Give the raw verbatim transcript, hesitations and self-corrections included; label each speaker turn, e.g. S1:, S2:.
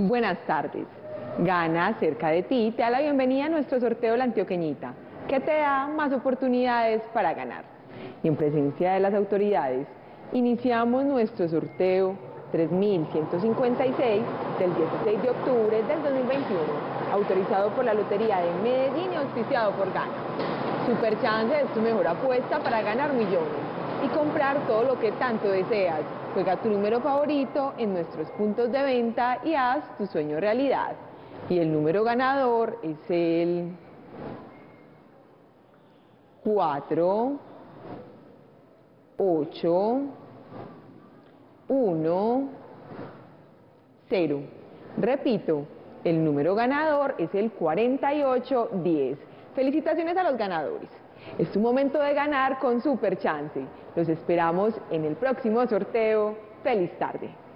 S1: buenas tardes. Gana cerca de ti te da la bienvenida a nuestro sorteo La Antioqueñita, que te da más oportunidades para ganar. Y en presencia de las autoridades, iniciamos nuestro sorteo tres mil ciento cincuenta y seis del dieciséis de octubre del dos mil veintiuno, autorizado por la Lotería de Medellín y auspiciado por Gana. Superchance es tu mejor apuesta para ganar millones y comprar todo lo que tanto deseas. Juega tu número favorito en nuestros puntos de venta y haz tu sueño realidad. Y el número ganador es el cuatro, ocho, uno, cero. Repito, el número ganador es el cuarenta y ocho diez. Felicitaciones a los ganadores. Es tu momento de ganar con Superchance. Los esperamos en el próximo sorteo. ¡Feliz tarde!